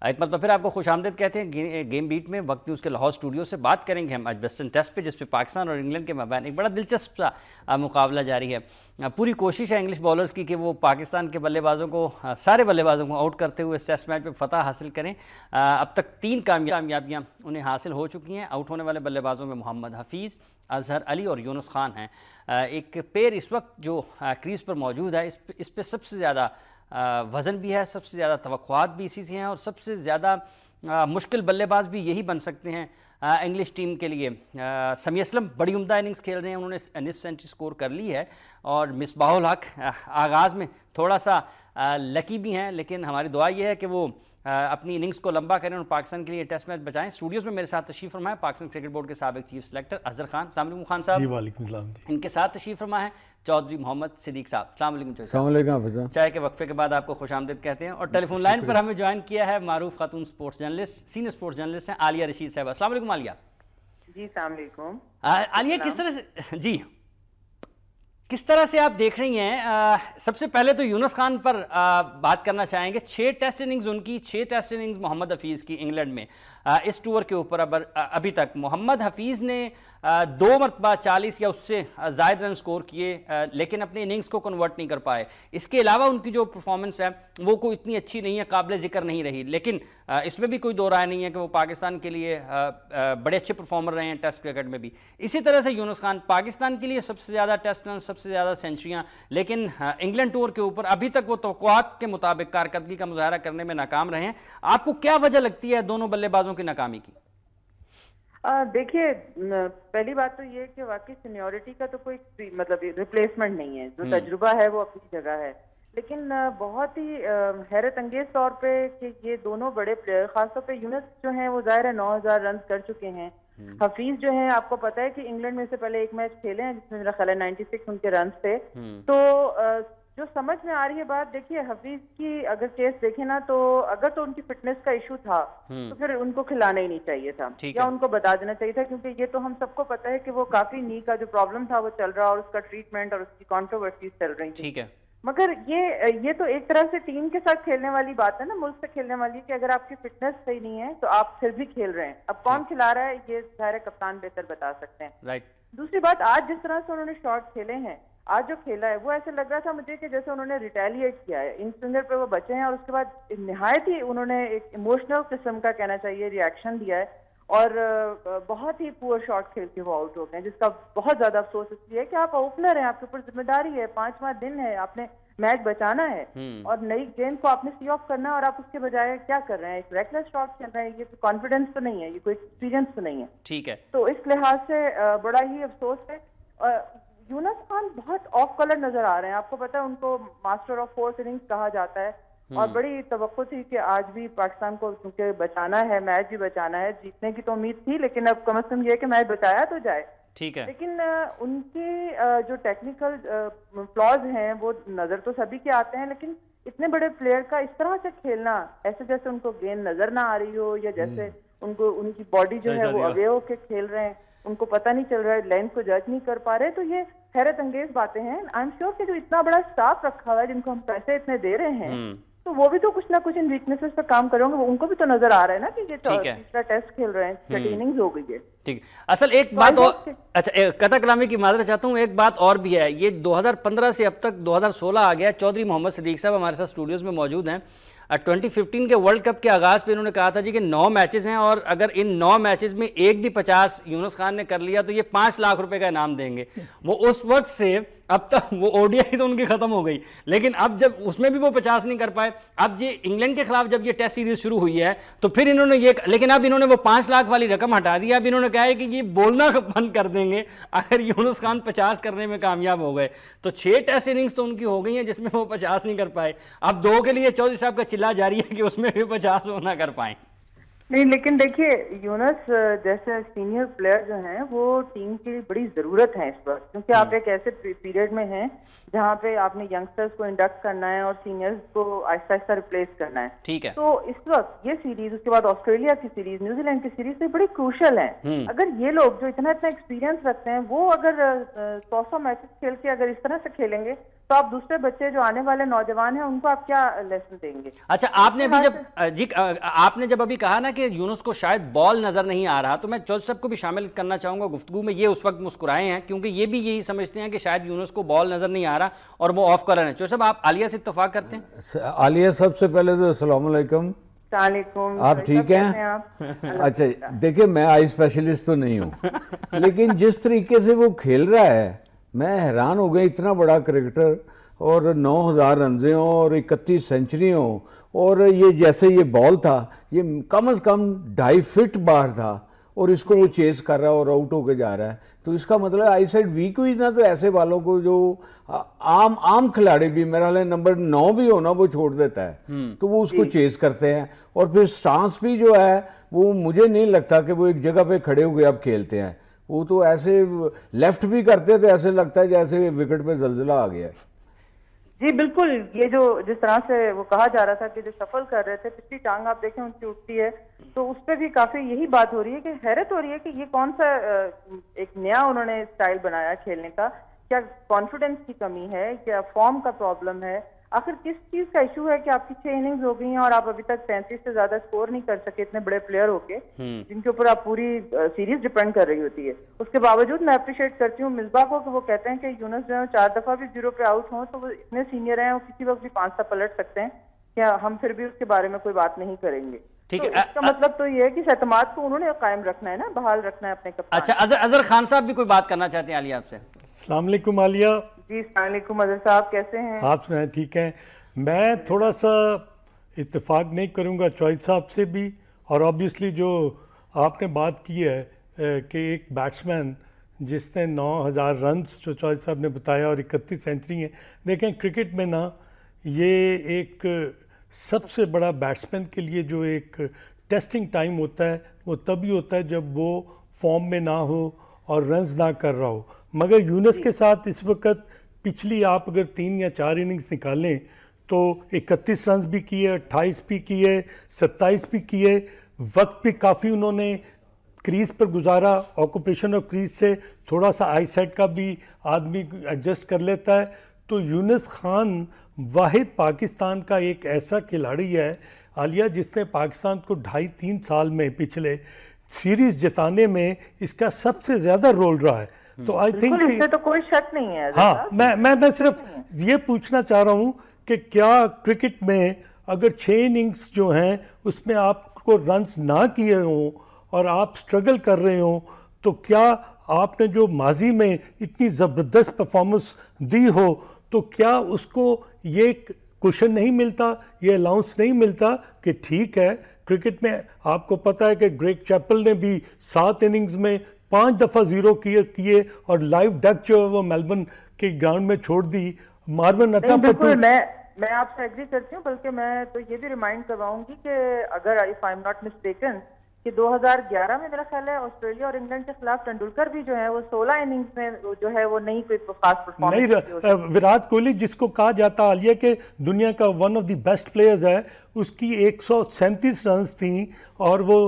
एक मतलब फिर आपको खुशामदीद कहते हैं गेम बीट में। वक्त न्यूज़ के लाहौर स्टूडियो से बात करेंगे हम आज वेस्टर्न टेस्ट पे, जिसपे पाकिस्तान और इंग्लैंड के मबैन एक बड़ा दिलचस्प सा मुकाबला जारी है। पूरी कोशिश है इंग्लिश बॉलर्स की कि वो पाकिस्तान के बल्लेबाजों को, सारे बल्लेबाजों को आउट करते हुए इस टेस्ट मैच में फतह हासिल करें। अब तक 3 कामयाबियाँ उन्हें हासिल हो चुकी हैं। आउट होने वाले बल्लेबाजों में मोहम्मद हफीज़, अजहर अली और यूनुस खान हैं। एक पेयर इस वक्त जो क्रीज पर मौजूद है, इस पर सबसे ज़्यादा वज़न भी है, सबसे ज़्यादा तवक्कुआत भी इसी से हैं और सबसे ज़्यादा मुश्किल बल्लेबाज भी यही बन सकते हैं इंग्लिश टीम के लिए। समी असलम बड़ी उम्दा इनिंग्स खेल रहे हैं, उन्होंने 19 सेंचुरी स्कोर कर ली है और मिसबाहुल हक आगाज़ में थोड़ा सा लकी भी हैं, लेकिन हमारी दुआ ये है कि वो अपनी इनिंग्स को लंबा करें और पाकिस्तान के लिए टेस्ट मैच बचाएं। स्टूडियोज में मेरे साथ तशरीफ फरमा है पाकिस्तान क्रिकेट बोर्ड के साबिक चीफ सेलेक्टर अजहर खान। अस्सलाम वालेकुम खान साहब। जी वालेकुम सलाम। इनके साथ तशरीफ फरमा है चौधरी मोहम्मद सिद्दीक साहब। अस्सलाम वालेकुम। चाय के वक्फे के बाद आपको खुशामदीद कहते हैं। और टेलीफोन लाइन पर हमें ज्वाइन किया है Maroof Khatoon sports journalist, senior sports journalist हैं आलिया रशीद साहब। अस्सलाम वालेकुम आलिया। जी अस्सलाम वालेकुम। आलिया, किस तरह से जी किस तरह से आप देख रही हैं? सबसे पहले तो यूनुस खान पर बात करना चाहेंगे। 6 टेस्ट इनिंग्स उनकी, 6 टेस्ट इनिंग्स मोहम्मद हफीज़ की इंग्लैंड में इस टूर के ऊपर। अभी तक मोहम्मद हफीज़ ने 2 मरतबा 40 या उससे ज़ायद रन स्कोर किए, लेकिन अपनी इनिंग्स को कन्वर्ट नहीं कर पाए। इसके अलावा उनकी जो परफॉर्मेंस है वो कोई इतनी अच्छी नहीं है, काबिल ज़िक्र नहीं रही। लेकिन इसमें भी कोई दो राय नहीं है कि वो पाकिस्तान के लिए बड़े अच्छे परफॉर्मर रहे हैं टेस्ट क्रिकेट में भी। इसी तरह से यूनुस खान पाकिस्तान के लिए सबसे ज़्यादा टेस्ट रन, सबसे ज़्यादा सेंचुरियाँ, लेकिन इंग्लैंड टूर के ऊपर अभी तक वो तवक्कुआत के मुताबिक कारकर्दगी का मुजाहरा करने में नाकाम रहे हैं। आपको क्या वजह लगती है दोनों बल्लेबाजों की नाकामी की? देखिए, पहली बात तो ये कि वाकई सीनियोरिटी का तो कोई मतलब रिप्लेसमेंट नहीं है। जो तजुर्बा है वो अपनी जगह है, लेकिन बहुत ही हैरत अंगेज तौर पे कि ये दोनों बड़े प्लेयर, खासतौर पे यूनुस जो हैं वो जाहिर है 9000 रन कर चुके हैं। हफीज जो है, आपको पता है कि इंग्लैंड में से पहले एक मैच खेले हैं जिसमें मेरा ख्याल है 96 उनके रन थे। तो जो समझ में आ रही है बात, देखिए हफीज की अगर केस देखें ना, तो अगर तो उनकी फिटनेस का इशू था तो फिर उनको खिलाना ही नहीं चाहिए था, या उनको बता देना चाहिए था, क्योंकि ये तो हम सबको पता है कि वो काफी नी का जो प्रॉब्लम था वो चल रहा और उसका ट्रीटमेंट और उसकी कॉन्ट्रोवर्सीज चल रही थी। ठीक है, मगर ये तो एक तरह से टीम के साथ खेलने वाली बात है ना, मुल्क से खेलने वाली, कि अगर आपकी फिटनेस सही नहीं है तो आप फिर भी खेल रहे हैं। अब कौन खिला रहा है ये सारे कप्तान बेहतर बता सकते हैं। राइट। दूसरी बात, आज जिस तरह से उन्होंने शॉट खेले हैं, आज जो खेला है वो ऐसे लग रहा था मुझे कि जैसे उन्होंने रिटेलिएट किया है, इन स्विंगर पे वो बचे हैं और उसके बाद निहायत ही उन्होंने एक इमोशनल किस्म का, कहना चाहिए, रिएक्शन दिया है और बहुत ही पुअर शॉट खेल के वो आउट हो गए, जिसका बहुत ज्यादा अफसोस इसलिए है कि आप ओपनर हैं, आपके ऊपर जिम्मेदारी है, 5वां दिन है, आपने मैच बचाना है और नई गेंद को आपने सी ऑफ करना है और आप उसके बजाय क्या कर रहे हैं, एक रेकलेस शॉट खेल रहे हैं। ये कोई कॉन्फिडेंस तो नहीं है, ये कोई एक्सपीरियंस तो नहीं है। ठीक है, तो इस लिहाज से बड़ा ही अफसोस है। यूनुस खान बहुत ऑफ कलर नजर आ रहे हैं। आपको पता है उनको मास्टर ऑफ 4th इनिंग्स कहा जाता है और बड़ी तवक्को थी कि आज भी पाकिस्तान को क्योंकि बचाना है, मैच भी बचाना है, जीतने की तो उम्मीद थी, लेकिन अब कम से कम ये कि मैच बचाया तो जाए। ठीक है, लेकिन उनके जो टेक्निकल फ्लॉज हैं वो नजर तो सभी के आते हैं, लेकिन इतने बड़े प्लेयर का इस तरह से खेलना, ऐसे जैसे उनको गेंद नजर ना आ रही हो या जैसे उनको उनकी बॉडी जो है वो अवे होके खेल रहे हैं, उनको पता नहीं चल रहा है, लेंथ को जज नहीं कर पा रहे, तो ये हैरत अंगेज बातें हैं। आई एम श्योर कि जो इतना बड़ा स्टाफ रखा हुआ है, जिनको हम पैसे इतने दे रहे हैं, तो वो भी तो कुछ ना कुछ इन वीकनेसेस पर काम करेंगे। उनको भी तो नजर आ रहा है ना कि ये तीसरा टेस्ट खेल रहे हैं, 6 इनिंग्स हो गई है। ठीक, असल एक बात और, अच्छा कथा कलामी की माजरत चाहता हूँ, एक बात और भी है। ये 2015 से अब तक 2016 आ गया। चौधरी मोहम्मद सिद्दीक साहब हमारे साथ स्टूडियोज में मौजूद हैं। 2015 के वर्ल्ड कप के आगाज़ पे इन्होंने कहा था जी कि 9 मैचेस हैं और अगर इन 9 मैचेस में एक भी 50 यूनुस खान ने कर लिया तो ये 5 लाख रुपए का इनाम देंगे। वो उस वक्त से अब तक, वो ओडीआई तो उनकी खत्म हो गई, लेकिन अब जब उसमें भी वो 50 नहीं कर पाए, अब ये इंग्लैंड के खिलाफ जब ये टेस्ट सीरीज शुरू हुई है तो फिर इन्होंने ये, लेकिन अब इन्होंने वो 5 लाख वाली रकम हटा दी। अब इन्होंने कहा है कि ये बोलना बंद कर देंगे अगर यूनुस खान 50 करने में कामयाब हो गए। तो 6 टेस्ट इनिंग्स तो उनकी हो गई हैं जिसमें वो 50 नहीं कर पाए। अब 2 के लिए चौधरी साहब का चिल्ला जारी है कि उसमें भी 50 वो ना कर पाए। नहीं, लेकिन देखिए यूनुस जैसे सीनियर प्लेयर जो हैं वो टीम की बड़ी जरूरत है इस वक्त, क्योंकि आप एक ऐसे पीरियड में हैं जहाँ पे आपने यंगस्टर्स को इंडक्ट करना है और सीनियर्स को आहिस्ता आहिस्ता रिप्लेस करना है। ठीक है, तो इस वक्त ये सीरीज, उसके बाद ऑस्ट्रेलिया की सीरीज, न्यूजीलैंड की सीरीज तो बड़ी क्रूशल है। अगर ये लोग जो इतना इतना एक्सपीरियंस रखते हैं वो अगर 100 मैचेस खेल के अगर इस तरह से खेलेंगे तो आप दूसरे बच्चे जो आने वाले नौजवान हैं उनको आप क्या लेसन देंगे? अच्छा, आपने अभी आपने जब अभी कहा ना कि यूनुस को शायद बॉल नजर नहीं आ रहा, तो मैं चौधरी साहब को भी शामिल करना चाहूंगा गुफ्तगू में। ये उस वक्त मुस्कुराए हैं क्योंकि ये भी यही समझते हैं कि शायद यूनुस को बॉल नजर नहीं आ रहा और वो ऑफ कलर है। चौधरी साहब, आप आलिया से इत्तेफाक करते हैं? आलिया, सबसे पहले तो अस्सलाम वालेकुम। आप ठीक हैं? अच्छा, देखिए मैं आई स्पेशलिस्ट तो नहीं हूँ, लेकिन जिस तरीके से वो खेल रहा है मैं हैरान हो गया। इतना बड़ा क्रिकेटर और 9,000 रन और 31 सेंचुरी हो, और ये जैसे ये बॉल था ये कम से कम 2.5 फीट बाहर था और इसको वो चेस कर रहा है और आउट होके जा रहा है। तो इसका मतलब आई साइड वीक हुई ना, तो ऐसे वालों को जो आम खिलाड़ी भी, मेरा हाल नंबर 9 भी होना, वो छोड़ देता है। तो वो उसको चेस करते हैं और फिर स्टांस भी जो है वो मुझे नहीं लगता कि वो एक जगह पे खड़े हुए अब खेलते हैं। वो तो ऐसे लेफ्ट भी करते थे, ऐसे लगता है जैसे विकेट पे जलजिला आ गया। जी बिल्कुल, ये जो जिस तरह से वो कहा जा रहा था कि जो सफल कर रहे थे, पिछली टांग आप देखें उनकी उठती है, तो उस पर भी काफी यही बात हो रही है कि हैरत हो रही है कि ये कौन सा एक नया उन्होंने स्टाइल बनाया खेलने का। क्या कॉन्फिडेंस की कमी है, क्या फॉर्म का प्रॉब्लम है? आखिर किस चीज का इशू है कि आपकी 6 इनिंग्स हो गई हैं और आप अभी तक 35 से ज्यादा स्कोर नहीं कर सके, इतने बड़े प्लेयर होके जिनके ऊपर आप पूरी सीरीज डिपेंड कर रही होती है। उसके बावजूद मैं अप्रिशिएट करती हूँ मिसबा को कि वो कहते हैं कि यूनुस जो है 4 दफा भी 0 पे आउट हो तो वो इतने सीनियर हैं, वो किसी वक्त भी 5 सा पलट सकते हैं, क्या हम फिर भी उसके बारे में कोई बात नहीं करेंगे? ठीक तो है, इसका मतलब तो ये है कि एतमाद को उन्होंने कायम रखना है ना, बहाल रखना है अपने कप्तान। अच्छा, अजहर खान साहब भी कोई बात करना चाहते हैं आलिया आपसे? अस्सलाम वालेकुम आलिया। जी अस्सलाम वालेकुम अजहर साहब, कैसे हैं आप? सुनाए, ठीक हैं। मैं थोड़ा सा इत्तेफाक नहीं करूंगा चौधरी साहब से भी, और ऑब्वियसली जो आपने बात की है कि एक बैट्समैन जिसने 9,000 रन जो चौधरी साहब ने बताया और 31 सेंचुरी हैं। देखें क्रिकेट में ना ये एक सबसे बड़ा बैट्समैन के लिए जो एक टेस्टिंग टाइम होता है वो तभी होता है जब वो फॉर्म में ना हो और रन्स ना कर रहा हो। मगर यूनुस के साथ इस वक्त पिछली आप अगर 3 या 4 इनिंग्स निकालें तो 31 रन भी किए, 28 भी किए, 27 भी किए, वक्त भी काफ़ी उन्होंने क्रीज पर गुजारा। ऑक्यूपेशन ऑफ क्रीज से थोड़ा सा आई साइड का भी आदमी एडजस्ट कर लेता है। तो यूनुस खान वाहिद पाकिस्तान का एक ऐसा खिलाड़ी है आलिया जिसने पाकिस्तान को 2.5-3 साल में पिछले सीरीज जिताने में इसका सबसे ज़्यादा रोल रहा है। तो आई थिंक इससे तो कोई शक नहीं है। हाँ, मैं सिर्फ ये पूछना चाह रहा हूँ कि क्या क्रिकेट में अगर 6 इनिंग्स जो हैं उसमें आपको रन्स ना किए हों और आप स्ट्रगल कर रहे हों, तो क्या आपने जो माजी में इतनी ज़बरदस्त परफॉर्मेंस दी हो तो क्या उसको ये क्वेश्चन नहीं मिलता, ये अलाउंस नहीं मिलता कि ठीक है क्रिकेट में आपको पता है कि ग्रेग चैपल ने भी 7 इनिंग्स में 5 दफ़ा 0 किए और लाइव डक जो है वो मेलबर्न के ग्राउंड में छोड़ दी। मार्वन बिल्कुल मैं आपसे एग्री करती हूँ, बल्कि मैं तो ये भी रिमाइंड करवाऊंगी कि अगर if I am not mistaken कि 2011 में मेरा ख्याल है ऑस्ट्रेलिया और इंग्लैंड के खिलाफ तेंदुलकर भी जो है वो 16 इनिंग्स में जो है वो नहीं कोई खास परफॉर्मेंस नहीं। विराट कोहली जिसको कहा जाता आलिया के दुनिया का one of the best players है, उसकी 137 रन थी और वो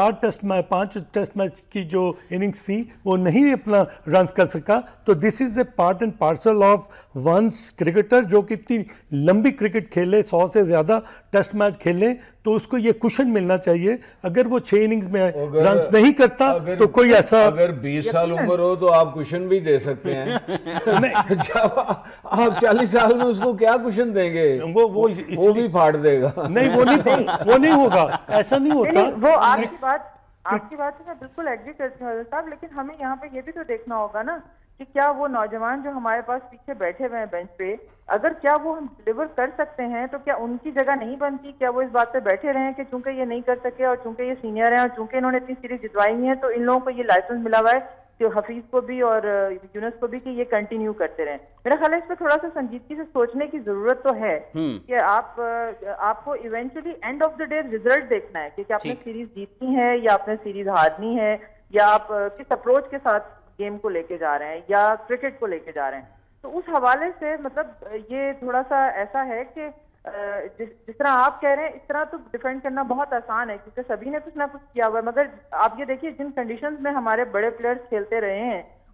5 टेस्ट मैच की जो इनिंग्स थी वो नहीं अपना रन कर सका। तो this is a part and parcel of one's cricketer जो कि इतनी लंबी क्रिकेट खेले, 100 से ज़्यादा टेस्ट मैच खेले, तो उसको ये कुशन मिलना चाहिए। अगर वो 6 इनिंग्स में रन नहीं करता तो कोई ऐसा, अगर 20 साल उम्र हो तो आप कुशन भी दे सकते हैं। नहीं, जब आप 40 साल में उसको क्या कुशन देंगे? वो भी फाड़ देगा। नहीं, वो नहीं होगा, ऐसा नहीं होता। वो आपकी बात से मैं बिल्कुल एग्री करती हूँ साहब, लेकिन हमें यहाँ पे ये भी तो देखना होगा ना कि क्या वो नौजवान जो हमारे पास पीछे बैठे हुए हैं बेंच पे, अगर क्या वो हम डिलीवर कर सकते हैं तो क्या उनकी जगह नहीं बनती? क्या वो इस बात पे बैठे रहे कि चूंकि ये नहीं कर सके और चूंकि ये सीनियर हैं और चूंकि इन्होंने इतनी सीरीज जितवाई है तो इन लोगों को ये लाइसेंस मिला हुआ है कि हफीज को भी और यूनुस को भी कि ये कंटिन्यू करते रहें? मेरा ख्याल है इस पर थोड़ा सा संजीदगी से सोचने की जरूरत तो है कि आपको eventually end of the day result देखना है कि क्या आपने सीरीज जीतनी है या आपने सीरीज हारनी है, या आप किस अप्रोच के साथ गेम को लेके जा रहे हैं या क्रिकेट को लेके जा रहे हैं। तो उस हवाले से मतलब ये थोड़ा सा ऐसा है कि जिस तरह आप कह रहे हैं इस तरह तो डिफेंड करना बहुत आसान है क्योंकि सभी ने कुछ ना कुछ किया हुआ है, मगर आप ये देखिए जिन कंडीशंस में हमारे बड़े प्लेयर्स खेलते रहे हैं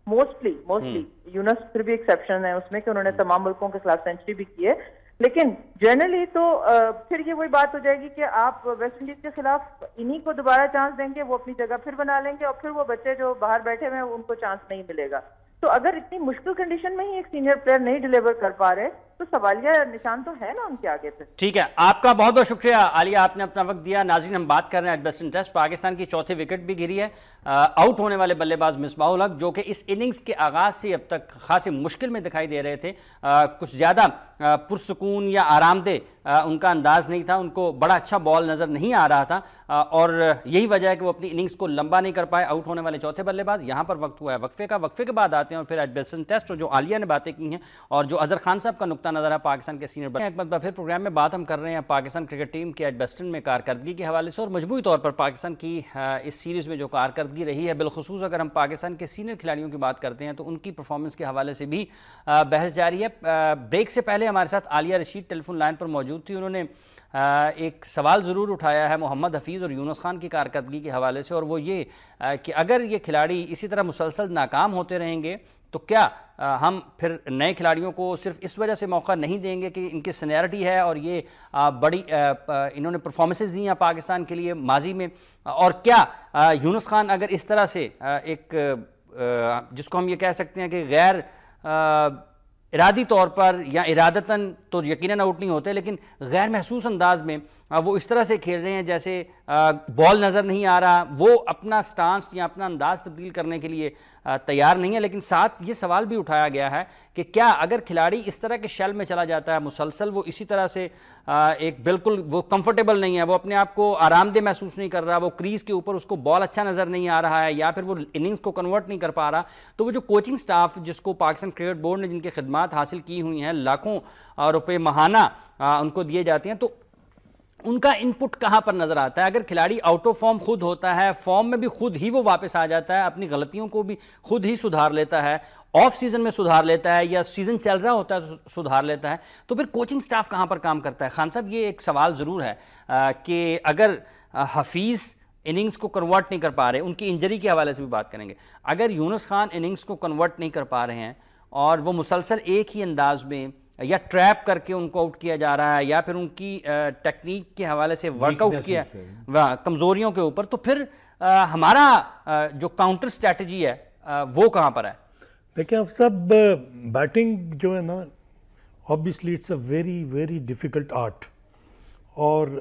मोस्टली यूनस फिर भी एक्सेप्शन है उसमें कि उन्होंने तमाम मुल्कों के खिलाफ सेंचुरी भी की है, लेकिन जनरली तो फिर ये वही बात हो जाएगी कि आप वेस्ट इंडीज के खिलाफ इन्हीं को दोबारा चांस देंगे, वो अपनी जगह फिर बना लेंगे और फिर वो बच्चे जो बाहर बैठे हुए हैं उनको चांस नहीं मिलेगा। तो अगर इतनी मुश्किल कंडीशन में ही एक सीनियर प्लेयर नहीं डिलीवर कर पा रहे तो सवालिया निशान तो है ना उनके आगे पे। ठीक है, आपका बहुत बहुत शुक्रिया आलिया, आपने अपना वक्त दिया। नाज़रीन, हम बात कर रहे हैं एजबेस्टन टेस्ट, पाकिस्तान की चौथी विकेट भी गिरी है। आउट होने वाले बल्लेबाज मिसबाहुल हक, जो कि इस इनिंग्स के आगाज से अब तक खासी मुश्किल में दिखाई दे रहे थे, कुछ ज़्यादा पुरसकून या आरामदेह उनका अंदाज नहीं था, उनको बड़ा अच्छा बॉल नज़र नहीं आ रहा था और यही वजह है कि वो अपनी इनिंग्स को लंबा नहीं कर पाए। आउट होने वाले चौथे बल्लेबाज। यहाँ पर वक्त हुआ है वक्फे का, वक्फे के बाद आते हैं और फिर एजबेस्टन टेस्ट और जो आलिया ने बातें की हैं और जो अजहर खान साहब का नुक्ता नज़र है पाकिस्तान के सीनियर एक मरतबा फिर प्रोग्राम में बात हम कर रहे हैं पाकिस्तान क्रिकेट टीम के एजबेस्टन में कारकर्दगी के हवाले से और मजमूई तौर पर पाकिस्तान की इस सीरीज़ में जो कारकर्दगी रही है, बिलखुसूस अगर हम पाकिस्तान के सीनियर खिलाड़ियों की बात करते हैं तो उनकी परफॉर्मेंस के हवाले से भी बहस जारी है। ब्रेक से पहले हमारे साथ आलिया रशीद टेलीफोन लाइन पर मौजूद थी। उन्होंने एक सवाल ज़रूर उठाया है मोहम्मद हफीज़ और यूनुस खान की कारकर्दगी के हवाले से, और वो ये कि अगर ये खिलाड़ी इसी तरह मुसलसल नाकाम होते रहेंगे तो क्या हम फिर नए खिलाड़ियों को सिर्फ इस वजह से मौका नहीं देंगे कि इनकी सीनियरिटी है और ये बड़ी इन्होंने परफॉर्मेंसेस दी हैं पाकिस्तान के लिए माजी में, और क्या यूनुस खान अगर इस तरह से एक जिसको हम ये कह सकते हैं कि गैर इरादी तौर पर या इरादतन तो यकीनन आउट नहीं होते, लेकिन गैर महसूस अंदाज में वो इस तरह से खेल रहे हैं जैसे बॉल नज़र नहीं आ रहा, वो अपना स्टांस या अपना अंदाज तब्दील करने के लिए तैयार नहीं है। लेकिन साथ ये सवाल भी उठाया गया है कि क्या अगर खिलाड़ी इस तरह के शेल में चला जाता है मुसलसल, वो इसी तरह से एक बिल्कुल वो कंफर्टेबल नहीं है, वो अपने आप को आरामदेह महसूस नहीं कर रहा, वो क्रीज के ऊपर उसको बॉल अच्छा नज़र नहीं आ रहा है या फिर वो इनिंग्स को कन्वर्ट नहीं कर पा रहा, तो वो जो कोचिंग स्टाफ जिसको पाकिस्तान क्रिकेट बोर्ड ने जिनकी खिदमात हासिल की हुई हैं, लाखों रुपये माहाना उनको दिए जाते हैं, तो उनका इनपुट कहां पर नजर आता है? अगर खिलाड़ी आउट ऑफ फॉर्म खुद होता है, फॉर्म में भी खुद ही वो वापस आ जाता है, अपनी गलतियों को भी खुद ही सुधार लेता है, ऑफ सीजन में सुधार लेता है या सीजन चल रहा होता है सुधार लेता है, तो फिर कोचिंग स्टाफ कहां पर काम करता है? खान साहब, ये एक सवाल जरूर है कि अगर हफीज इनिंग्स को कन्वर्ट नहीं कर पा रहे, उनकी इंजरी के हवाले से भी बात करेंगे, अगर यूनुस खान इनिंग्स को कन्वर्ट नहीं कर पा रहे हैं और वो मुसलसल एक ही अंदाज में या ट्रैप करके उनको आउट किया जा रहा है या फिर उनकी टेक्निक के हवाले से वर्कआउट किया कमजोरियों के ऊपर, तो फिर हमारा जो काउंटर स्ट्रैटेजी है वो कहां पर है? देखिए आप सब, बैटिंग जो है ना, obviously it's a very very difficult art और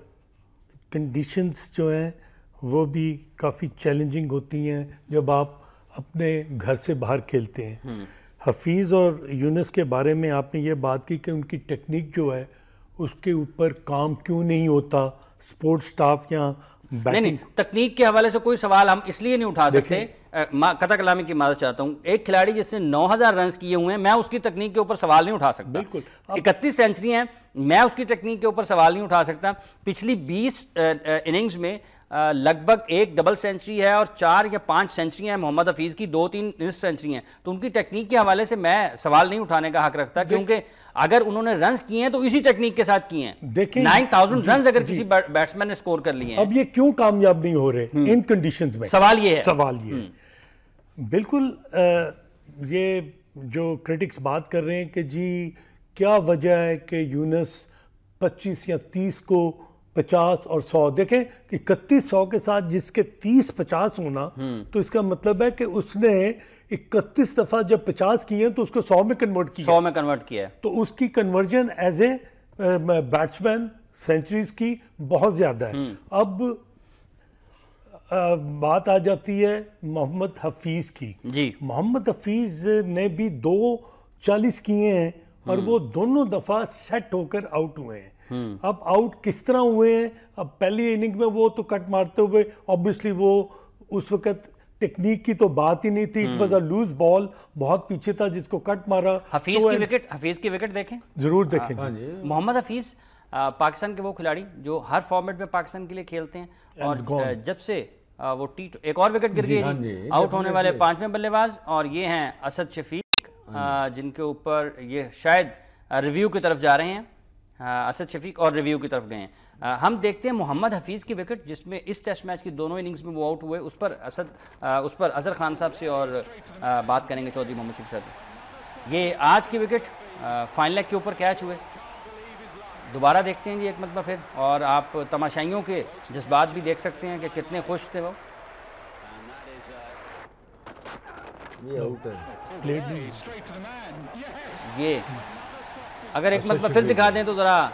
कंडीशंस जो हैं वो भी काफ़ी चैलेंजिंग होती हैं जब आप अपने घर से बाहर खेलते हैं। हफीज़ और यूनुस के बारे में आपने ये बात की कि उनकी टेक्निक जो है उसके ऊपर काम क्यों नहीं होता स्पोर्ट्स स्टाफ या नहीं, तकनीक के हवाले से कोई सवाल हम इसलिए नहीं उठा सकते, कथा कलामी की मदद चाहता हूं, एक खिलाड़ी जिसने 9000 रन किए हुए हैं, मैं उसकी तकनीक के ऊपर सवाल नहीं उठा सकता। बिल्कुल 31 सेंचुरी हैं, मैं उसकी तकनीक के ऊपर सवाल नहीं उठा सकता। पिछली 20 इनिंग्स में लगभग 1 डबल सेंचुरी है और 4 या 5 सेंचुरी हैं मोहम्मद हफीज़ की, 2-3 सेंचुरी हैं, तो उनकी टेक्निक के हवाले से मैं सवाल नहीं उठाने का हक रखता, क्योंकि अगर उन्होंने रन्स किए हैं तो इसी टेक्निक के साथ किए हैं। देखिए 9000 रन अगर किसी बैट्समैन ने स्कोर कर लिए हैं, अब ये क्यों कामयाब नहीं हो रहे इन कंडीशंस में? सवाल ये है। बिल्कुल ये जो क्रिटिक्स बात कर रहे हैं कि जी क्या वजह है कि यूनुस 25 या 30 को 50 और 100, देखें कि 31-100 के साथ जिसके 30-50 होना, तो इसका मतलब है कि उसने 31 दफा जब 50 किए तो उसको 100 में कन्वर्ट किया, 100 में कन्वर्ट किया, तो उसकी conversion as a batsman centuries की बहुत ज्यादा है। अब बात आ जाती है मोहम्मद हफीज की जी। मोहम्मद हफीज ने भी 2-40 किए हैं और वो दोनों दफा सेट होकर आउट हुए हैं। अब आउट किस तरह हुए हैं? अब पहली इनिंग में वो तो कट मारते हुए, ऑब्वियसली वो उस वक्त टेक्निक की तो बात ही नहीं थी, it was a loose ball, बहुत पीछे था जिसको कट मारा। हफीज की विकेट देखें, जरूर देखेंगे। मोहम्मद हफीज पाकिस्तान के वो खिलाड़ी जो हर फॉर्मेट में पाकिस्तान के लिए खेलते हैं, और जब से वो एक और विकेट गिर गई, आउट होने वाले 5वें बल्लेबाज, और ये हैं असद शफीक जिनके ऊपर ये शायद रिव्यू की तरफ जा रहे हैं। असद शफीक और रिव्यू की तरफ गए हैं। हम देखते हैं मोहम्मद हफीज़ की विकेट, जिसमें इस टेस्ट मैच की दोनों इनिंग्स में वो आउट हुए। उस पर अजहर खान साहब से और बात करेंगे चौधरी मोहम्मद सिद्दीक साहब। ये आज की विकेट फाइनल लेग के ऊपर कैच हुए। दोबारा देखते हैं जी एक मरतबा फिर, और आप तमाशाइयों के जज्बात भी देख सकते हैं कि कितने खुश थे वो। ये आउट है, ये अगर एक मरतबा फिर दिखा दें तो ज़रा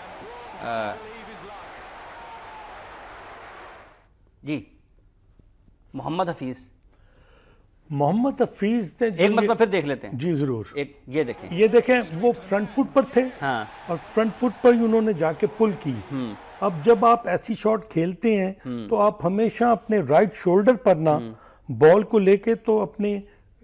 जी मोहम्मद हफीज़ ने एक मतलब फिर देख लेते हैं जी जरूर। एक ये देखें, ये देखें वो फ्रंट फुट पर थे। हाँ। और फ्रंट फुट पर ही उन्होंने जाके पुल की। अब जब आप ऐसी शॉट खेलते हैं तो आप हमेशा अपने राइट शोल्डर पर ना बॉल को लेके तो अपने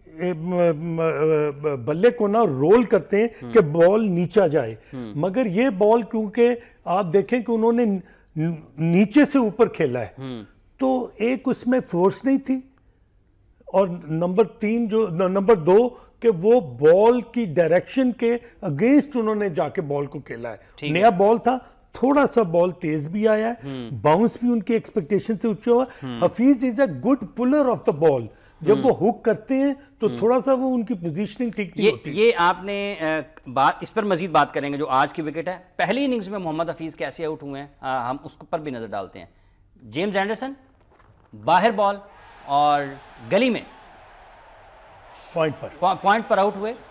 बल्ले को ना रोल करते हैं कि बॉल नीचा जाए, मगर ये बॉल क्योंकि आप देखें कि उन्होंने नीचे से ऊपर खेला है तो एक उसमें फोर्स नहीं थी, और नंबर दो कि वो बॉल की डायरेक्शन के अगेंस्ट उन्होंने जाके बॉल को खेला है। नया बॉल था, थोड़ा सा बॉल तेज भी आया है, बाउंस भी उनकी एक्सपेक्टेशन से ऊंचा हुआ। Hafeez is a good puller of the ball, जब वो हुक करते हैं तो थोड़ा सा वो उनकी पोजीशनिंग ठीक नहीं होती। ये आपने बात, इस पर मजीद बात करेंगे। जो आज की विकेट है, पहली इनिंग्स में मोहम्मद हफीज कैसे आउट हुए हैं हम उस पर भी नजर डालते हैं। जेम्स एंडरसन बाहर बॉल और गली में पॉइंट पर आउट हुए।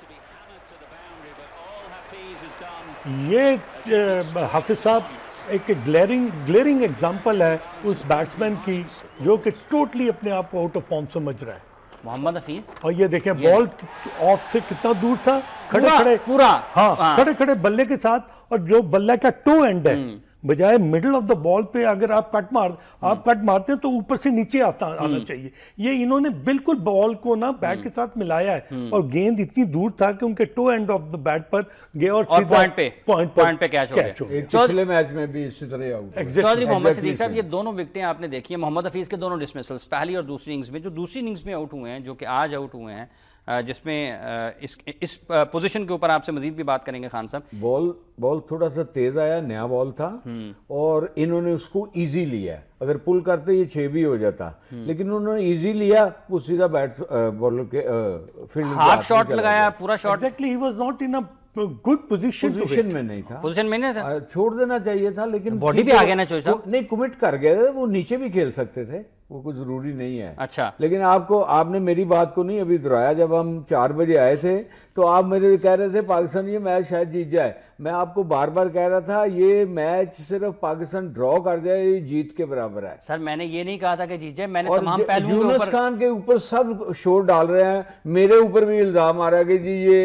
ये हाफिज साहब एक ग्लेरिंग एग्जांपल है उस बैट्समैन की जो कि टोटली अपने आप को आउट ऑफ फॉर्म समझ रहा है, मोहम्मद हफीज। और ये देखें बॉल ऑफ से कितना दूर था, खड़े खड़े बल्ले के साथ, और जो बल्ले का टो एंड है बजाय मिडल ऑफ द बॉल पे अगर आप कट मारते हैं तो ऊपर से नीचे आना चाहिए। ये इन्होंने बिल्कुल बॉल को ना बैट के साथ मिलाया है, और गेंद इतनी दूर था कि उनके toe end of the bat पर गया और पॉइंट पे कैच हो गया। पिछले मैच में भी इसी तरह आउट। चौधरी मोहम्मद सिद्दीक साहब, ये दोनों विकेटें आपने देखी है मोहम्मद हफीज के, दोनों डिसमिसल्स पहली और दूसरी इनिंग्स में। जो दूसरी इनिंग्स में आउट हुए हैं, जो कि आज आउट हुए हैं, जिसमें इस पोजीशन के ऊपर आपसे मजीद भी बात करेंगे खान साहब। बॉल थोड़ा सा तेज आया, नया बॉल था, और इन्होंने उसको इजी लिया। अगर पुल करते ये 6 भी हो जाता, लेकिन उन्होंने इजी लिया, वो सीधा बैट बॉलर के फील्डिंग हाफ शॉट लगाया, पूरा shot. Exactly, he was not in a good position में नहीं था, पोजीशन में नहीं था, छोड़ देना चाहिए था, लेकिन बॉडी भी आगे ना चॉइस नहीं, कमिट कर गए। वो नीचे भी खेल सकते थे, वो कुछ जरूरी नहीं है। अच्छा, लेकिन आपने मेरी बात को नहीं अभी दोहराया। जब हम 4 बजे आए थे तो आप मेरे कह रहे थे पाकिस्तान ये मैच शायद जीत जाए। मैं आपको बार बार कह रहा था ये मैच सिर्फ पाकिस्तान ड्रॉ कर जाए, ये जीत के बराबर है। सर मैंने ये नहीं कहा था कि जीत जाए, मैंने तमाम पहलुओं के यूनुस खान के ऊपर सब शोर डाल रहे हैं, मेरे ऊपर भी इल्जाम आ रहा है कि जी ये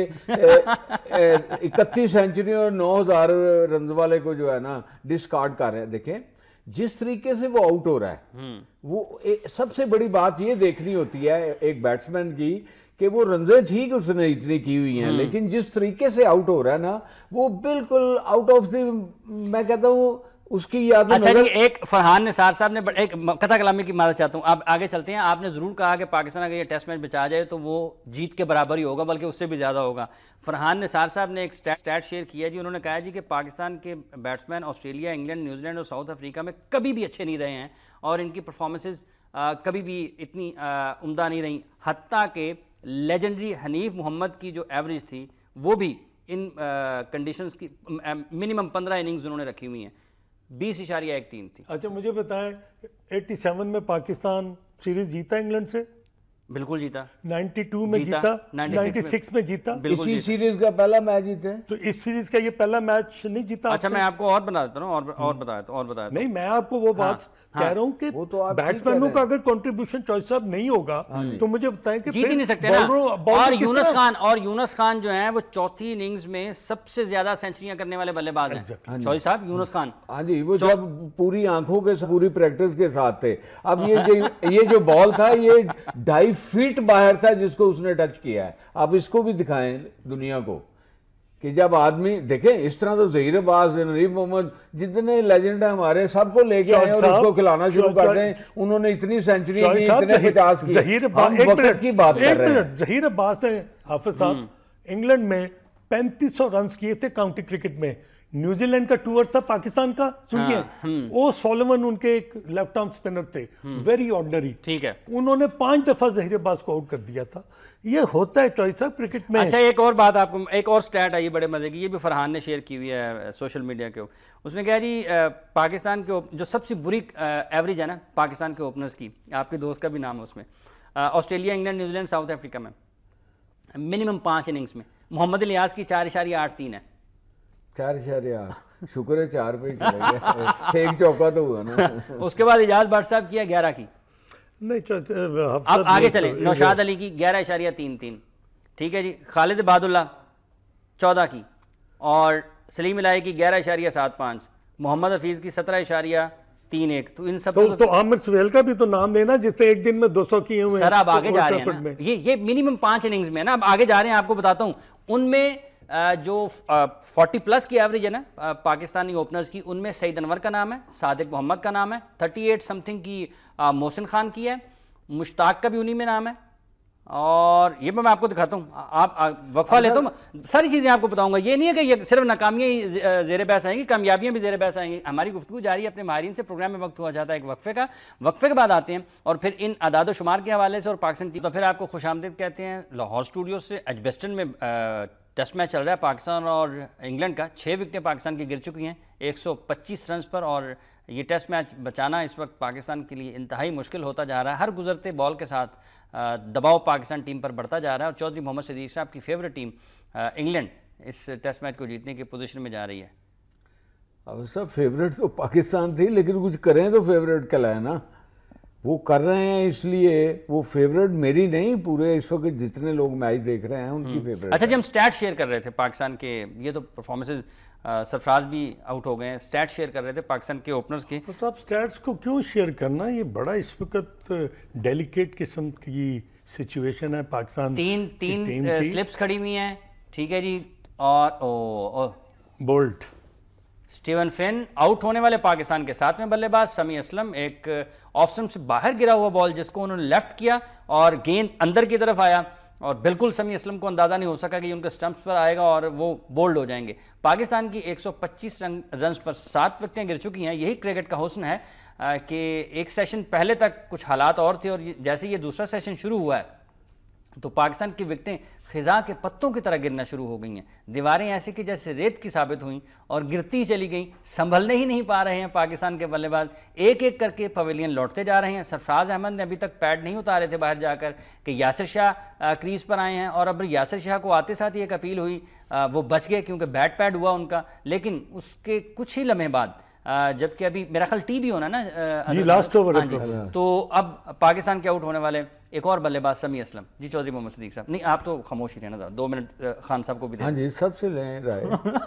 31 सेंचुरी और 9000 रन वाले को जो है ना डिस्कार्ड कर रहे हैं। देखें जिस तरीके से वो आउट हो रहा है, वो सबसे बड़ी बात ये देखनी होती है एक बैट्समैन की कि वो रनजें ठीक उसने इतनी की हुई हैं, लेकिन जिस तरीके से आउट हो रहा है ना, वो बिल्कुल आउट ऑफ द, मैं कहता हूँ उसकी याद। अच्छा जी, एक फरहान निसार साहब ने एक कथा कलामी की मादत चाहता हूँ, आप आगे चलते हैं। आपने जरूर कहा कि पाकिस्तान अगर ये टेस्ट मैच बचा जाए तो वो जीत के बराबर ही होगा, बल्कि उससे भी ज्यादा होगा। फरहान निसार साहब ने एक स्टैट शेयर किया जी, उन्होंने कहा जी कि पाकिस्तान के बैट्समैन ऑस्ट्रेलिया, इंग्लैंड, न्यूजीलैंड और साउथ अफ्रीका में कभी भी अच्छे नहीं रहे हैं, और इनकी परफॉर्मेंसेज कभी भी इतनी उम्दा नहीं रही। हत्ता के लेजेंडरी हनीफ मोहम्मद की जो एवरेज थी वो भी इन कंडीशंस की मिनिमम 15 इनिंग्स उन्होंने रखी हुई हैं, 20.13 थी। अच्छा मुझे बताएं, 87 में पाकिस्तान सीरीज जीता इंग्लैंड से? बिल्कुल जीता। 92 में जीता, 96 में जीता। इसी सीरीज का पहला मैच जीते, तो इस सीरीज का ये पहला मैच नहीं जीता। अच्छा मैं आपको और बता देता हूँ, और बताया नहीं, मैं आपको वो बात कह रहा हूँ कि बैट्समैनों का अगर कंट्रीब्यूशन चॉइस साहब नहीं होगा तो मुझे बताएं कि जीत ही नहीं सकते ना। और यूनुस खान जो है वो चौथी इनिंग्स में सबसे ज्यादा सेंचुरियां करने वाले बल्लेबाज हैं चौधरी साहब, यूनुस खान। हाँ जी, वो जब पूरी आंखों के पूरी प्रैक्टिस के साथ थे। अब ये जो बॉल था ये 2.5 फीट बाहर था जिसको उसने टच किया है। आप इसको भी दिखाएं दुनिया को कि जब आदमी देखें इस तरह, तो ज़हीर अब्बास, नरीफ मोहम्मद, जितने लेजेंड है हमारे, सबको लेके आए और उसको खिलाना शुरू कर दें। उन्होंने इतनी सेंचुरी की, इतने 50 की। ज़हीर अब्बास ने, हाफिज साहब, इंग्लैंड में 3500 रन किए थे काउंटी क्रिकेट में। न्यूजीलैंड का टूर था पाकिस्तान का, सुनिए, वो सोलोमन उनके एक लेफ्ट आर्म स्पिनर थे, वेरी ऑर्डिनरी, ठीक है, उन्होंने 5 दफा जहीर अब्बास को आउट कर दिया था। ये होता है चॉइस ऑफ क्रिकेट में। अच्छा, एक और बात आपको, एक और स्टैट आई बड़े मजे की, ये भी फरहान ने शेयर की हुई है सोशल मीडिया के। उसमें कहा जी पाकिस्तान के जो सबसे बुरी एवरेज है ना पाकिस्तान के ओपनर्स की, आपके दोस्त का भी नाम है उसमें, Australia, England, New Zealand, South Africa में मिनिमम 5 इनिंग्स में मोहम्मद लियाज की 4.83 है। 4.8, शुक्र है 4 पे ही चले गए, एक चौका तो हुआ ना। उसके बाद इजाज भट्ट साहब की है 11 की। नहीं, अब आगे चले, नौशाद अली की 11.33, ठीक है जी, खालिद बादुल्ला 14 की, और सलीम इलाही की 11.75, मोहम्मद हफीज़ की 17.31। तो इन सब तो आमिर सुहेल का भी तो नाम लेना, जिसने एक दिन में 200 किए हुए। सर आप आगे जा रहे हैं ना, ये मिनिमम 5 इनिंग्स में है ना, अब आगे जा रहे हैं, आपको बताता हूँ उनमें जो 40 प्लस की एवरेज है ना पाकिस्तानी ओपनर्स की, उनमें सईद अनवर का नाम है, सादिक मोहम्मद का नाम है, 38 समथिंग की मोहसिन खान की है, मुश्ताक का भी उन्हीं में नाम है, और ये मैं आपको दिखाता हूँ, आप वक्फा लेता हूँ, सारी चीज़ें आपको बताऊंगा। ये नहीं है कि ये सिर्फ नाकामियाँ ही ज़ेर बहस आएंगी, कामयाबियाँ भी ज़ेर बहस आएंगी। हमारी गुफ्तगू जारी है अपने माहिरीन से, प्रोग्राम में वक्त हुआ जाता है एक वक्फे का, वक्फे के बाद आते हैं और फिर इन अदाद शुमार के हवाले से और पाकिस्तान की, तो फिर आपको खुशामदीद कहते हैं लाहौर स्टूडियो से। एजबेस्टन में टेस्ट मैच चल रहा है पाकिस्तान और इंग्लैंड का, 6 विकेटें पाकिस्तान की गिर चुकी हैं 125 रन पर, और ये टेस्ट मैच बचाना इस वक्त पाकिस्तान के लिए इंतहाई मुश्किल होता जा रहा है। हर गुजरते बॉल के साथ दबाव पाकिस्तान टीम पर बढ़ता जा रहा है, और चौधरी मोहम्मद सिद्दीक साहब की फेवरेट टीम इंग्लैंड इस टेस्ट मैच को जीतने की पोजीशन में जा रही है। अब सब फेवरेट तो पाकिस्तान थी, लेकिन कुछ करें तो फेवरेट कहलाए ना, वो कर रहे हैं, इसलिए वो फेवरेट मेरी नहीं, पूरे इस वक्त जितने लोग मैच देख रहे हैं उनकी फेवरेट। अच्छा जी, हम स्टैट शेयर कर रहे थे पाकिस्तान के, ये तो परफॉर्मेंसेज, सरफराज भी आउट हो गए हैं, स्टैट शेयर कर रहे थे पाकिस्तान के ओपनर्स की। तो आप स्टैट्स को क्यों शेयर करना, ये बड़ा इस वक्त डेलिकेट किस्म की सिचुएशन है पाकिस्तान। तीन स्लिप्स खड़ी हुई हैं, ठीक है जी, और बोल्ट, स्टीवन फिन आउट होने वाले पाकिस्तान के 7वें बल्लेबाज, समी असलम एक ऑफ स्टंप से बाहर गिरा हुआ बॉल जिसको उन्होंने लेफ्ट किया और गेंद अंदर की तरफ आया, और बिल्कुल समी असलम को अंदाज़ा नहीं हो सका कि उनके स्टंप्स पर आएगा और वो बोल्ड हो जाएंगे। पाकिस्तान की 125 रन पर 7 विकेटें गिर चुकी हैं। यही क्रिकेट का हुस्न है कि एक सेशन पहले तक कुछ हालात और थे, और जैसे ये दूसरा सेशन शुरू हुआ है तो पाकिस्तान की विकेटें खिजा के पत्तों की तरह गिरना शुरू हो गई हैं। दीवारें ऐसी कि जैसे रेत की साबित हुई और गिरती चली गई, संभलने ही नहीं पा रहे हैं पाकिस्तान के बल्लेबाज, एक एक करके पवेलियन लौटते जा रहे हैं। सरफराज अहमद ने अभी तक पैड नहीं उतारे थे बाहर जाकर कि यासिर शाह क्रीज पर आए हैं, और अब यासिर शाह को आते साथ ही एक अपील हुई, वो बच गए क्योंकि बैट पैड हुआ उनका, लेकिन उसके कुछ ही लम्हे बाद जबकि अभी मेरा ख्याल टी भी होना ना लास्ट ओवर, तो अब पाकिस्तान के आउट होने वाले एक और बल्लेबाज समी असलम जी। चौधरी मोहम्मद सिद्दीक साहब, नहीं आप तो खामोश ही रहना, 2 मिनट खान साहब को भी। हाँ जी, सबसे लें राय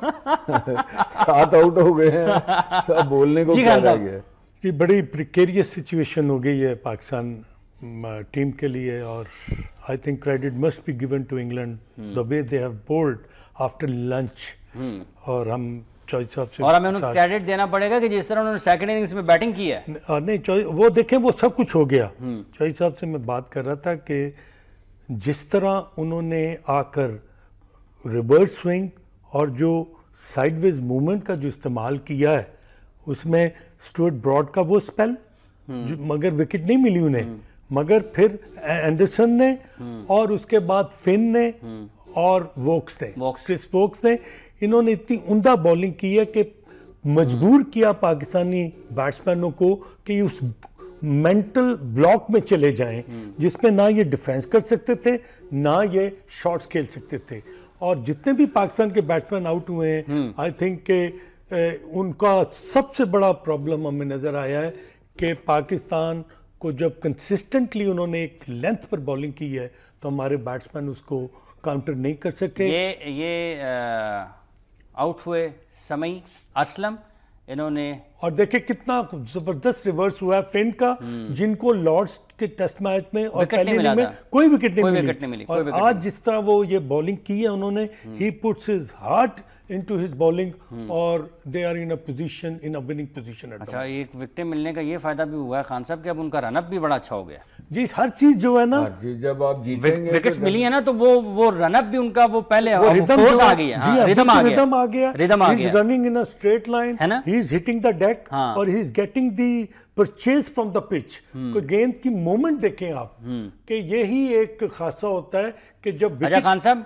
7 आउट हो गए हैं, सब बोलने को क्या रह गया। ये बड़ी प्रिकेरियस सिचुएशन हो गई है पाकिस्तान टीम के लिए, और I think credit must be given to England the way they have bowled after lunch, और हम और हमें उन्हें क्रेडिट देना पड़ेगा कि जिस तरह उन्होंने सेकंड इनिंग्स में बैटिंग की है। नहीं, वो देखें, वो सब कुछ हो गया। चौधरी साहब से मैं बात कर रहा था कि जिस तरह उन्होंने आकर रिवर्स स्विंग और जो साइडवेज मूवमेंट का जो इस्तेमाल किया है, उसमें स्टुअर्ट ब्रॉड का वो स्पेल, मगर विकेट नहीं मिली उन्हें, मगर फिर एंडरसन ने और उसके बाद फिन ने और वोक्स ने, क्रिस वोक्स ने, इन्होंने इतनी उम्दा बॉलिंग की है कि मजबूर किया पाकिस्तानी बैट्समैनों को कि उस मेंटल ब्लॉक में चले जाएं जिसमें ना ये डिफेंस कर सकते थे ना ये शॉट्स खेल सकते थे। और जितने भी पाकिस्तान के बैट्समैन आउट हुए हैं, आई थिंक के उनका सबसे बड़ा प्रॉब्लम हमें नज़र आया है कि पाकिस्तान को जब कंसिस्टेंटली उन्होंने एक लेंथ पर बॉलिंग की है तो हमारे बैट्समैन उसको काउंटर नहीं कर सके। ये आउट हुए समी असलम, इन्होंने, और देखिए कितना जबरदस्त रिवर्स हुआ है फिन का, जिनको लॉर्ड्स के टेस्ट मैच में और पहले इनिंग में कोई विकेट नहीं मिली। और आज जिस तरह वो ये बॉलिंग की है उन्होंने, he puts his heart into his bowling और they are in a position, in a winning position. अच्छा, एक विकेट मिलने का ये फायदा भी हुआ है खान साहब कि अब उनका रनअप भी बड़ा अच्छा हो गया। जी हर चीज जो है ना, हर चीज जब आप जीतेंगे, विकेट्स मिली है ना, तो वो रनअप भी उनका वो पहले फोर्स आ गई है, रिदम आ गया, he is running in a straight line, he is hitting the deck और he is getting the purchase from the pitch. तो गेंद की मूवमेंट देखें आप कि यही एक खासा होता है कि जब अच्छा खान साहब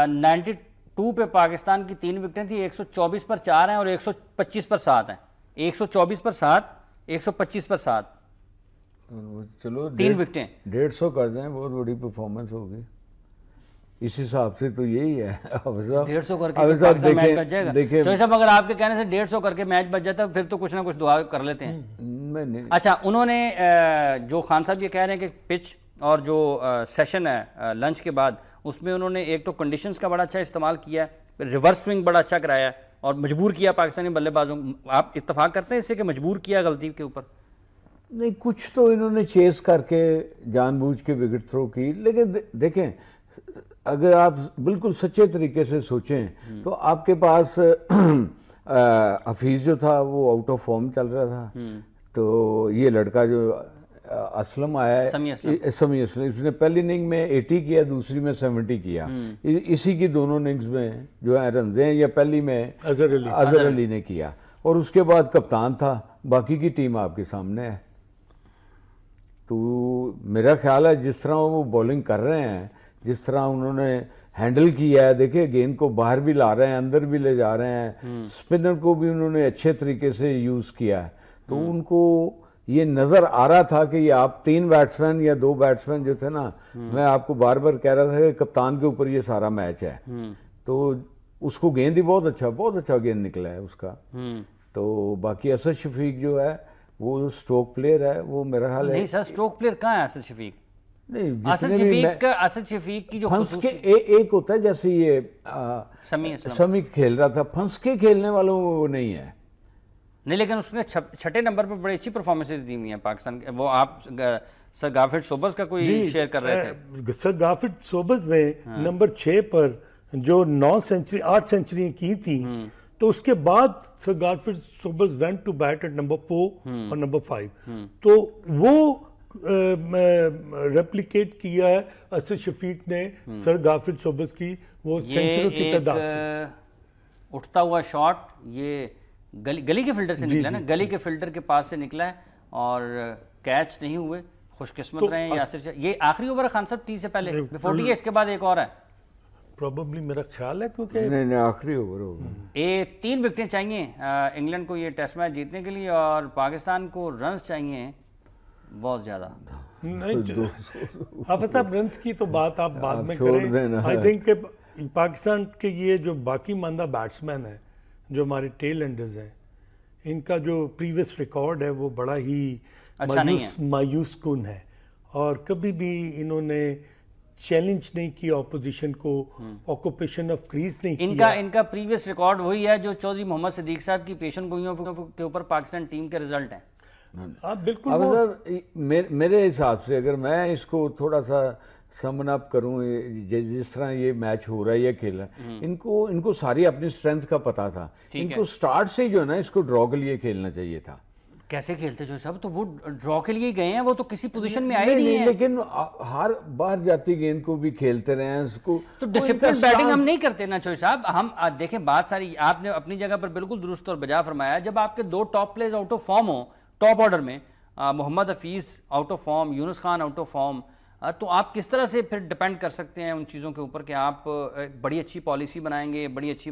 92 पे पाकिस्तान की 3 विकेटें थी, 124 पर 4 हैं और 125 पर 7 हैं, 124 पर 7, 125 पर 7, चलो 3 विकेटें 150 कर दें, बहुत बड़ी परफॉर्मेंस होगी इस हिसाब से। तो यही है 150 करके मैच बच जाएगा। तो साहब अगर आपके कहने से 150 करके मैच बच जाता है, फिर तो कुछ ना कुछ दुआ कर लेते हैं। अच्छा, उन्होंने जो खान साहब ये कह रहे हैं कि पिच और जो सेशन है लंच के बाद, उसमें उन्होंने एक तो कंडीशंस का बड़ा अच्छा इस्तेमाल किया है, रिवर्स स्विंग बड़ा अच्छा कराया और मजबूर किया पाकिस्तानी बल्लेबाजों। आप इत्तेफाक करते हैं इससे कि मजबूर किया गलती के ऊपर? नहीं, कुछ तो इन्होंने चेस करके जानबूझ के विकेट थ्रो की, लेकिन देखें अगर आप बिल्कुल सच्चे तरीके से सोचें तो आपके पास हफीज जो था वो आउट ऑफ फॉर्म चल रहा था, तो ये लड़का जो असलम आया है, समी असलम, इसने पहली इनिंग में 80 किया, दूसरी में 70 किया, इसी की दोनों इनिंग्स में जो है रन हैं, या पहली में अजहर अली ने किया, और उसके बाद कप्तान था, बाकी की टीम आपके सामने है। तो मेरा ख्याल है जिस तरह वो बॉलिंग कर रहे हैं, जिस तरह उन्होंने हैंडल किया है, देखिए गेंद को बाहर भी ला रहे हैं, अंदर भी ले जा रहे हैं, स्पिनर को भी उन्होंने अच्छे तरीके से यूज़ किया है, तो उनको ये नज़र आ रहा था कि ये आप 3 बैट्समैन या 2 बैट्समैन जो थे ना, मैं आपको बार बार कह रहा था कि कप्तान के ऊपर ये सारा मैच है, तो उसको गेंद ही बहुत अच्छा गेंद निकला है उसका। तो बाकी असद शफीक जो है वो स्ट्रोक प्लेयर है, वो मेरा ख्याल है। नहीं सर, स्ट्रोक प्लेयर कहाँ है असद शफीक? नहीं, असद शफीक की जो फंस के एक होता है, जैसे ये समी खेल रहा था, फंस के खेलने वालों वो नहीं है। नहीं, लेकिन उसने 6ठे नंबर पर बड़ी अच्छी परफॉर्मेंसेस दी हुई हैं पाकिस्तान के। वो आप सर गाफिर शोबस का कोई शेयर कर रहे थे? सर गाफिर शोबस ने नंबर 6 पर जो 8 सेंचुरी की थी, तो उसके बाद sir Garfield Sobers went to bat at number 4 और नंबर 5, तो वो रेप्लिकेट किया है असद शफीक ने सर गाफिर शोबस की वो सेंचुरी की तादाद। उठता हुआ शॉट ये गली के फिल्टर से निकला ना, गली के फिल्टर के पास से निकला है और कैच नहीं हुए, खुशकिस्मत रहे हैं यासिर। ये आखिरी ओवर है खान साहब, टी से पहले बिफोर टी है, इसके बाद एक और है प्रोबेबली, मेरा ख्याल है, क्योंकि नहीं आखिरी ओवर होगा। ये 3 विकेटें चाहिए इंग्लैंड को ये टेस्ट मैच जीतने के लिए, और पाकिस्तान को रन्स चाहिए बहुत ज्यादा। हाफिज साहब, रन्स की तो बात आप बाद में करें। आई थिंक पाकिस्तान के ये जो बाकी मानदा बैट्समैन है, जो हमारे टेल एंडर्स हैं, इनका जो प्रीवियस रिकॉर्ड है वो बड़ा ही अच्छा मायूस कुन है, और कभी भी इन्होंने चैलेंज नहीं किया ऑपोजिशन को, ऑक्यूपेशन ऑफ क्रीज नहीं किया। इनका प्रीवियस रिकॉर्ड वही है जो चौधरी मोहम्मद सिद्दीक साहब की पेशन गोइयों के ऊपर पाकिस्तान टीम के रिजल्ट हैं। बिल्कुल। अब सर मेरे हिसाब से अगर मैं इसको थोड़ा सा समन अप करूं, जिस तरह ये मैच हो रहा है, ये खेल रहा है, इनको सारी अपनी स्ट्रेंथ का पता था, इनको स्टार्ट से जो है ना इसको ड्रॉ के लिए खेलना चाहिए था। कैसे खेलते जो सब, तो वो ड्रॉ के लिए गए हैं, वो तो किसी पोजीशन में आए नहीं है। लेकिन हर बाहर जाती गेंद को भी खेलते रहे हैं उसको, तो डिसिप्लिन बैटिंग हम नहीं करते ना चोई साहब। हम देखें बात सारी आपने अपनी जगह पर बिल्कुल दुरुस्त और बजा फरमाया। जब आपके 2 top players out of form हो, टॉप ऑर्डर में Mohammad Hafeez out of form, Younis Khan out of form, तो आप किस तरह से फिर डिपेंड कर सकते हैं उन चीज़ों के ऊपर कि आप एक बड़ी अच्छी पॉलिसी बनाएंगे, बड़ी अच्छी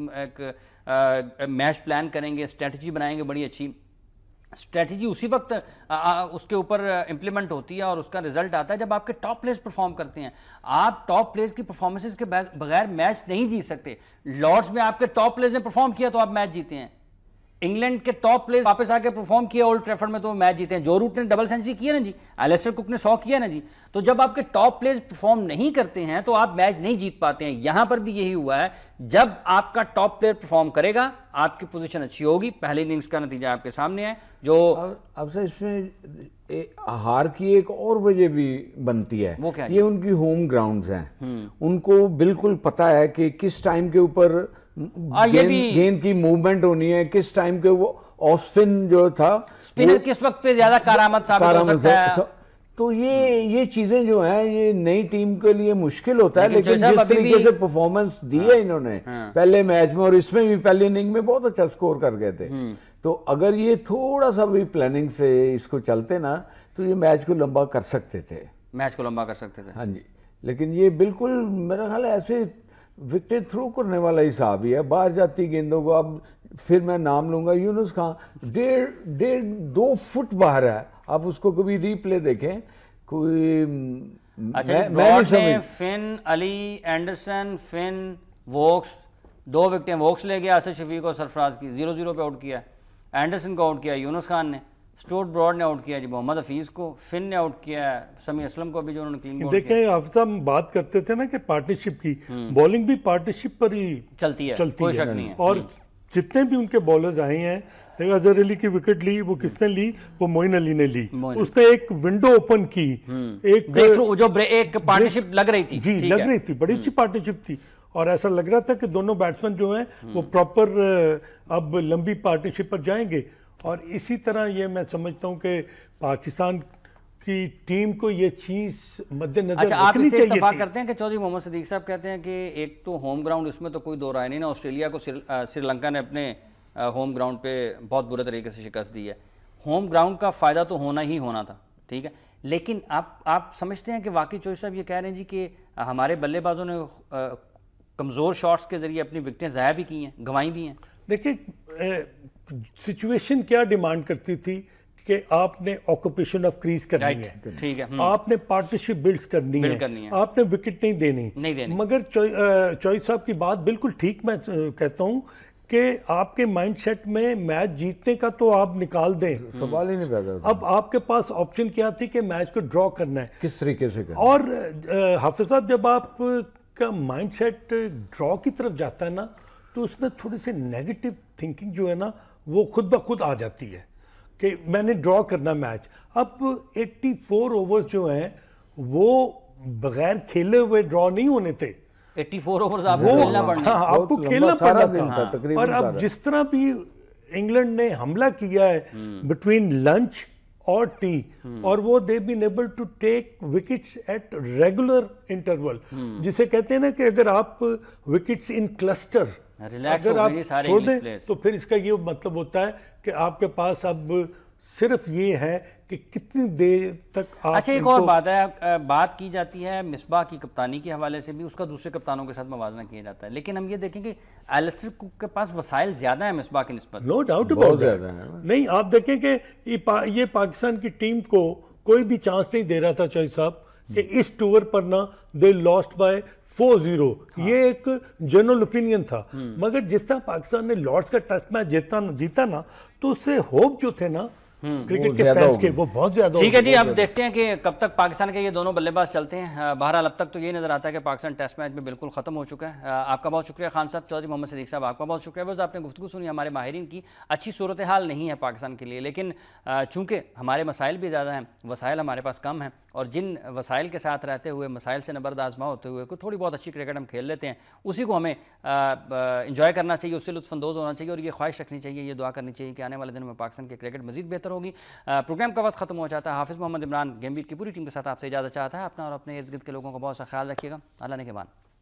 एक मैच प्लान करेंगे, स्ट्रेटजी बनाएंगे, बड़ी अच्छी स्ट्रेटजी उसी वक्त उसके ऊपर इम्प्लीमेंट होती है और उसका रिजल्ट आता है जब आपके टॉप प्लेयर्स परफॉर्म करते हैं। आप टॉप प्लेयर्स की परफॉर्मेंसेस के बगैर मैच नहीं जीत सकते। लॉर्ड्स में आपके टॉप प्लेयर्स ने परफॉर्म किया तो आप मैच जीते हैं। इंग्लैंड के टॉप प्लेयर्स वापस आके परफॉर्म किया ओल्ड ट्रैफर्ड में तो मैच जीते हैं। जो रूट ने डबल सेंचुरी किया ना जी, एलिस्टर कुक ने 100 किया ना जी। तो जब आपके टॉप प्लेयर्स परफॉर्म नहीं करते हैं तो आप मैच नहीं जीत पाते हैं। यहां पर भी यही हुआ है, जब आपका टॉप प्लेयर परफॉर्म करेगा आपकी पोजीशन अच्छी होगी। पहले इनिंग्स का नतीजा आपके सामने है। जो अब से इसमें हार की एक और वजह भी बनती है, वो क्या? ये उनकी होम ग्राउंड्स हैं। उनको बिल्कुल पता है कि किस टाइम के ऊपर गेंद की मूवमेंट होनी है, किस टाइम के वो ऑफ स्पिन जो था स्पिनर किस वक्त पे ज्यादा कारामद साबित हो सकता है। तो ये चीजें जो हैं ये नई टीम के लिए मुश्किल होता है, लेकिन जिस तरीके से परफॉर्मेंस दी है इन्होंने पहले मैच में, और इसमें भी पहले इनिंग में बहुत अच्छा स्कोर कर गए थे, तो अगर ये थोड़ा सा भी प्लानिंग से इसको चलते ना तो ये मैच को लंबा कर सकते थे, मैच को लंबा कर सकते थे। हाँ जी, लेकिन ये बिल्कुल मेरा ख्याल है ऐसे विकेट थ्रो करने वाला हिसाब ही है, बाहर जाती गेंदों को। अब फिर मैं नाम लूंगा, यूनुस खान 1.5-2 फुट बाहर है, आप उसको कभी रीप्ले देखें कोई। अच्छा, Finn, Ali, Anderson, Finn, Woakes, 2 विकेटें वोक्स ले गया, आसिफ शफीक और सरफराज की 0-0 पे आउट किया। एंडरसन को आउट किया यूनुस खान ने, स्टुअर्ट ब्रॉड ने आउट किया जी मोहम्मद हफीज़ को, फिन ने आउट किया समी असलम को भी जो उन्होंने क्लीन बोल्ड किया। देखें हाफिज़, हम बात करते थे ना कि पार्टनरशिप की, बॉलिंग भी पार्टनरशिप पर ही चलती है, कोई शक नहीं है। और जितने भी उनके बॉलर्स आए हैं, देखा अजहर अली की विकेट ली, वो किसने ली? वो मोइन अली ने ली। उसने एक विंडो ओपन की, एक पार्टनरशिप लग रही थी, जी लग रही थी, बड़ी अच्छी पार्टनरशिप थी, और ऐसा लग रहा था कि दोनों बैट्समैन जो हैं वो प्रॉपर अब लंबी पार्टनरशिप पर जाएंगे। और इसी तरह ये मैं समझता हूँ कि पाकिस्तान की टीम को ये चीज़ मद्देनजर अच्छा, आप इससे इत्तेफाक करते हैं कि चौधरी मोहम्मद सिद्दीक साहब कहते हैं कि एक तो होम ग्राउंड, इसमें तो कोई दो राय नहीं ना, ऑस्ट्रेलिया को श्रीलंका ने अपने होम ग्राउंड पे बहुत बुरे तरीके से शिकस्त दी है, होम ग्राउंड का फ़ायदा तो होना ही होना था, ठीक है, लेकिन आप समझते हैं कि वाकई चौधरी साहब ये कह रहे हैं जी कि हमारे बल्लेबाजों ने कमज़ोर शॉट्स के ज़रिए अपनी विकेटें ज़ाया भी की हैं, गंवाई भी हैं? देखिए सिचुएशन क्या डिमांड करती थी कि आपने ऑक्यूपेशन ऑफ क्रीज करनी है, ठीक है, आपने पार्टनरशिप बिल्ड्स करनी है, आपने विकेट नहीं देनी। मगर चौधरी साहब की बात बिल्कुल ठीक मैं कहता हूं कि आपके माइंडसेट में मैच जीतने का तो आप निकाल दें, सवाल ही नहीं पैदा। अब आपके पास ऑप्शन क्या थी कि मैच को ड्रॉ करना है, किस तरीके से करना। और हाफिज साहब जब आपका माइंडसेट ड्रॉ की तरफ जाता है ना तो उसमें थोड़ी सी नेगेटिव थिंकिंग जो है ना वो खुद ब खुद आ जाती है कि मैंने ड्रॉ करना मैच। अब 84 ओवर्स जो हैं वो बगैर खेले हुए ड्रॉ नहीं होने थे, 84 ओवर्स आपको खेलना पड़ना, आपको खेलना पड़ना था। और अब जिस तरह भी इंग्लैंड ने हमला किया है बिटवीन लंच और टी, और वो they been able to take wickets at regular interval, जिसे कहते हैं ना कि अगर आप विकेट्स इन क्लस्टर अगर आप छोड़ दें तो फिर इसका ये मतलब होता है कि आपके पास अब सिर्फ ये है कि कितनी देर तक आप। अच्छा, एक और बात है, बात की जाती है मिसबाह की कप्तानी के हवाले से भी, उसका दूसरे कप्तानों के साथ मवाजना किया जाता है, लेकिन हम ये देखें कि एलिस्टर कुक के पास वसाइल ज्यादा है मिसबाह की निस्बत। No doubt about that. नहीं, आप देखें कि ये पाकिस्तान की टीम को कोई भी चांस नहीं दे रहा था चौधरी साहब कि इस टूर पर ना दे लॉस्ट बाय 4-0, ये एक जनरल ओपिनियन था। मगर जिस तरह पाकिस्तान ने लॉर्ड्स का टेस्ट मैच जीता ना तो उससे होप जो थे ना क्रिकेट के फैंस के वो बहुत ज्यादा। ठीक है जी, अब देखते हैं कि कब तक पाकिस्तान के ये दोनों बल्लेबाज चलते हैं। बहरहाल अब तक तो ये नजर आता है कि पाकिस्तान टेस्ट मैच में बिल्कुल खत्म हो चुका है। आपका बहुत शुक्रिया खान साहब, चौधरी मोहम्मद सिद्दीक साहब आपका बहुत शुक्रिया। बस आपने गुफ्तगू सुनी, हमारे माहिरीन की अच्छी सूरत हाल नहीं है पाकिस्तान के लिए, लेकिन चूँकि हमारे मसाइल भी ज़्यादा हैं, वसाइल हमारे पास कम हैं, और जिन वसाइल के साथ रहते हुए, मसाइल से नबर्द आजमा होते हुए कोई थोड़ी बहुत अच्छी क्रिकेट हम खेल लेते हैं, उसी को हमें इंजॉय करना चाहिए, उससे लुत्फ़अंदोज़ होना चाहिए, और ये ख्वाहिश रखनी चाहिए, ये दुआ करनी चाहिए कि आने वाले दिनों में पाकिस्तान की क्रिकेट मज़ीद बेहतर होगी। प्रोग्राम का वक्त खत्म हो जाता है। हाफिज़ मोहम्मद इमरान गेम बीट की पूरी टीम के साथ आपसे इजाज़त चाहता है। अपना और अपने इर्द गिर्द के लोगों का बहुत सा ख्याल रखिएगा। अल्लाह ने के बाद।